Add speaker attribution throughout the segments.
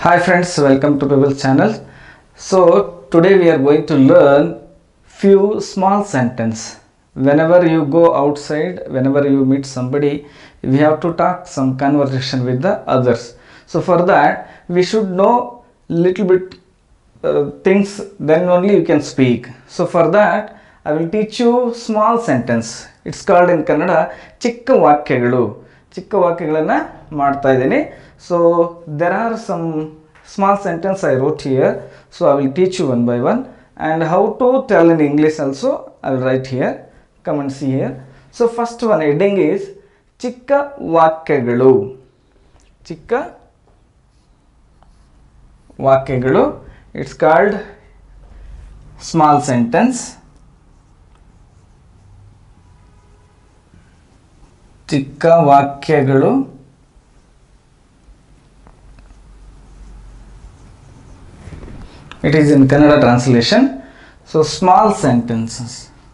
Speaker 1: Hi friends, welcome to Pebble channel. So today we are going to learn few small sentence. Whenever you go outside, whenever you meet somebody, we have to talk some conversation with the others. So for that we should know little bit things, then only you can speak. So for that I will teach you small sentence. It's called in Kannada ಚಿಕ್ಕ ವಾಕ್ಯಗಳು. ಚಿಕ್ಕ ವಾಕ್ಯಗಳನ್ನು ಮಾಡ್ತಾ ಇದ್ದೀನಿ. So there are some small sentence I wrote here, so I will teach you one by one, and how to tell in English also I will write here. Come and see here. So first one heading is ಚಿಕ್ಕ ವಾಕ್ಯಗಳು. ಚಿಕ್ಕ ವಾಕ್ಯಗಳು. It's called small sentence. ಚಿಕ್ಕ ವಾಕ್ಯಗಳು. It is in Kannada translation. So small sentences.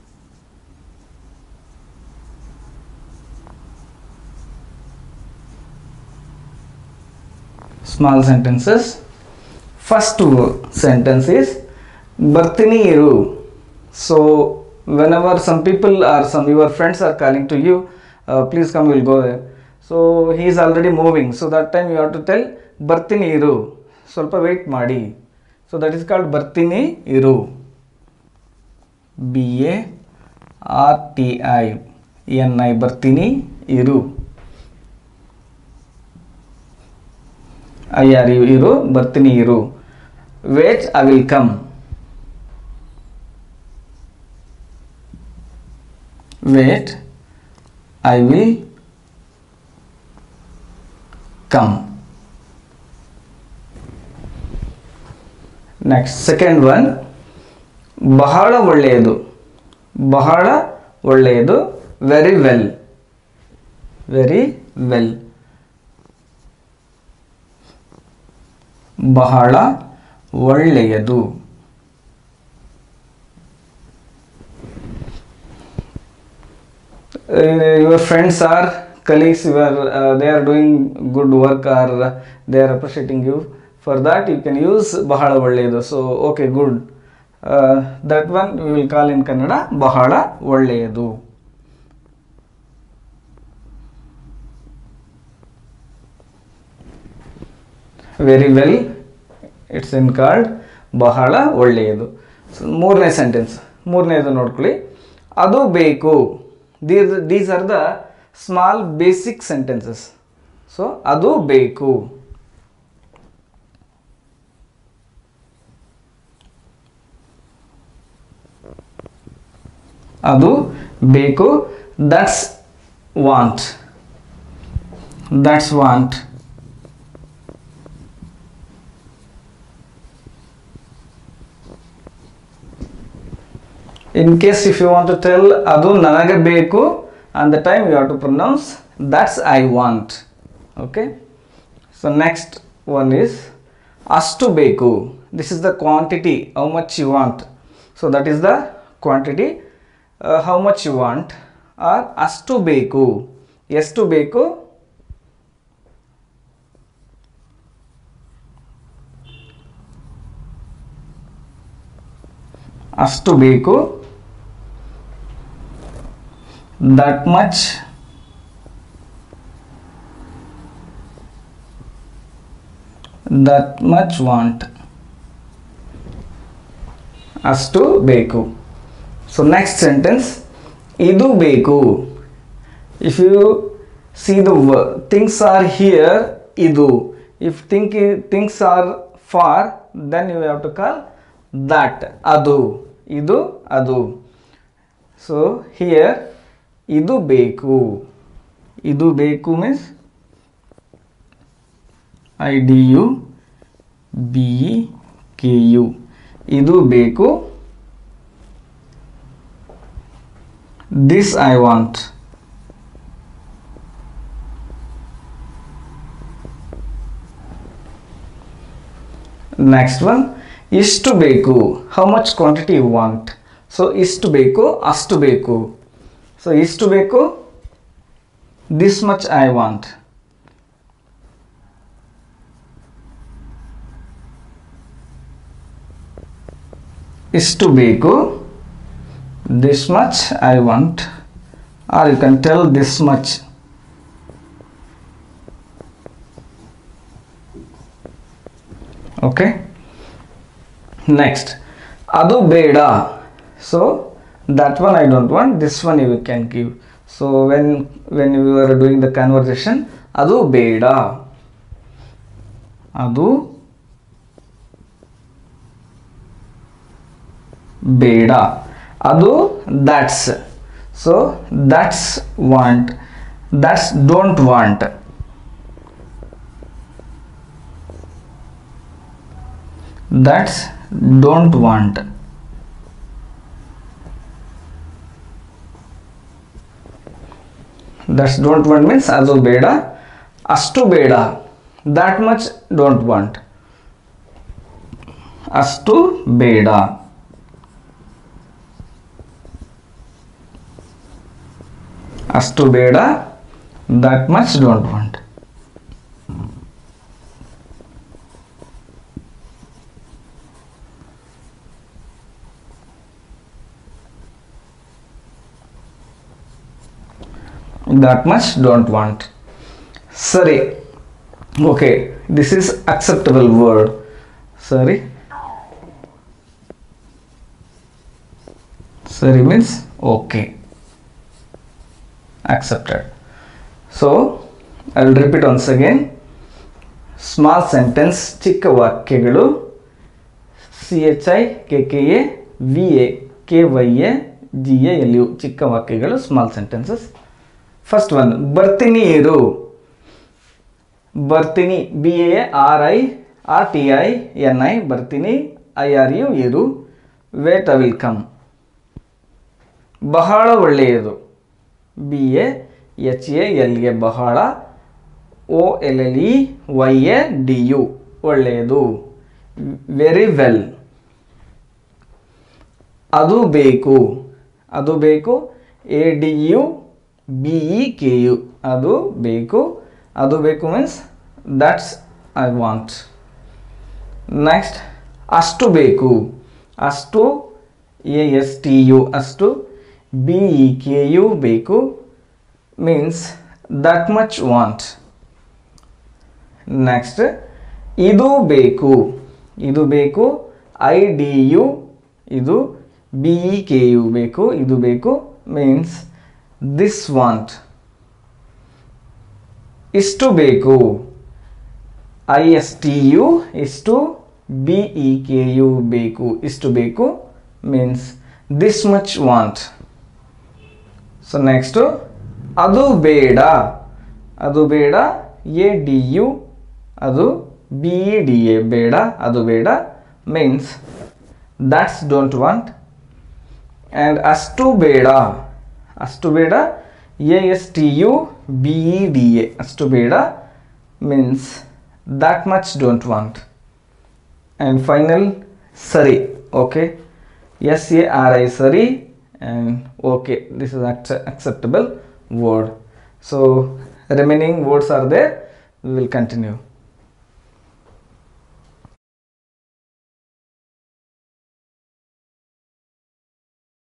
Speaker 1: Small sentences. First sentence is ಬರ್ತೀನಿ ಇರು. So whenever some people or some your friends are calling to you, please come, we'll go there. So he is already moving. So that time you have to tell ಬರ್ತೀನಿ ಇರು. ಸ್ವಲ್ಪ wait ಮಾಡಿ. So that is called ಬರ್ತೀನಿ ಇರು. BARTINI ಬರ್ತೀನಿ ಇರು. ಇರು ಬರ್ತೀನಿ ಇರು. Wait, I will come. Wait, I will come. Next, second one, ಬಹಳ ಒಳ್ಳೆಯದು. ಬಹಳ ಒಳ್ಳೆಯದು. Very well. Very well. ಬಹಳ ಒಳ್ಳೆಯದು. Your friends or colleagues, they are doing good work or they are appreciating you. For that you can use ಬಹಳ ಒಳ್ಳೆಯದು. So okay, good. That one we will call in Kannada ಬಹಳ ಒಳ್ಳೆಯದು. Very well, it's in called ಬಹಳ ಒಳ್ಳೆಯದು. So ಮೂರನೇ sentence, ಮೂರನೇದು ನೋಡ್ಕೊಳ್ಳಿ. ಅದು ಬೇಕು. These are the small basic sentences. So ಅದು ಬೇಕು. ಅದು ಬೇಕು. That's want. That's want. In case if you want to tell ಅದು ನನಗೆ ಬೇಕು, and the time you have to pronounce that's I want. Okay. So next one is ಅಷ್ಟು ಬೇಕು. This is the quantity, how much you want. So that is the quantity, how much you want. Or ಅಷ್ಟು ಬೇಕು. ಎಷ್ಟು ಬೇಕು. ಅಷ್ಟು ಬೇಕು. That much. That much want. ಅಷ್ಟು ಬೇಕು. So next sentence, ಇದು ಬೇಕು. If you see the things are here, ಇದು. If things are far, then you have to call that. ಅದು. ಇದು ಅದು. So here ಇದು ಬೇಕು. ಇದು ಬೇಕು means IDUBEKU. ಇದು ಬೇಕು. This I want. Next one, ಇಷ್ಟು ಬೇಕು. How much quantity you want. So ಇಷ್ಟು ಬೇಕು, ಅಷ್ಟು ಬೇಕು. So ಇಷ್ಟು ಬೇಕು. This much I want. ಇಷ್ಟು ಬೇಕು, this much I want, or you can tell this much. Okay, next adu beda, so that one I don't want, this one you can give. So when you are doing the conversation, adu beda, adu beda, adu that's, so that's want, that's don't want, that's don't want. That's don't want means adu beda, astu beda, that much don't want, astu beda, astu beda, that much don't want. That much don't want. Sorry. Okay, this is acceptable word. Sorry. Sorry means okay, accepted. So I will repeat once again. Small sentence ಚಿಕ್ಕ ವಾಕ್ಯಗಳು, CHIKKAVAKYAGALU ಚಿಕ್ಕ ವಾಕ್ಯಗಳು, small sentences. First one, ಬರ್ತೀನಿ ಇರು. ಬರ್ತೀನಿ, BARTINI, ಬರ್ತೀನಿ, IRU ಇರು. Wait, I will come. ಬಹಳ ಒಳ್ಳೆಯದು, BAHALA ಬಹಳ, OLLEYADU ಒಳ್ಳೆಯದು. Very well. ಅದು ಬೇಕು, ಅದು ಬೇಕು, ADUBEKU ಅದು ಬೇಕು, ಅದು ಬೇಕು means that's I want. Next, ಅಷ್ಟು ಬೇಕು, ಅಷ್ಟು ASTU ಅಷ್ಟು, BEKU ಬೇಕು means that much want. Next, ಇದು ಬೇಕು, ಇದು ಬೇಕು, IDU ಇದು, BEKU ಬೇಕು, ಇದು ಬೇಕು means this want. ಇಷ್ಟು ಬೇಕು, ISTU ಇಷ್ಟು, BEKU ಬೇಕು, ಇಷ್ಟು ಬೇಕು means this much want. So next, ಅದು ಬೇಡ, ಅದು ಬೇಡ, ADU ಅದು, BEDA ಬೇಡ, ಅದು ಬೇಡ means that's don't want. And ಅಷ್ಟು ಬೇಡ, ಅಷ್ಟು ಬೇಡ, ASTU BEDA ಅಷ್ಟು ಬೇಡ means that much don't want. And final, ಸರಿ, okay, SARI ಸರಿ, and okay, this is acceptable word. So remaining words are there, we will continue.